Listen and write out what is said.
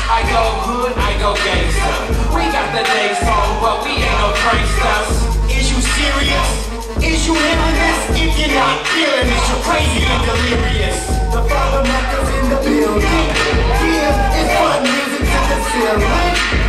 I go hood, I go gangsta. We got the name song, but we ain't no pranksters. Is you serious? Is you hearing this? If you're not feeling this, you're crazy and delirious. The father Mecca's in the building. Yeah, it's fun music to the ceiling.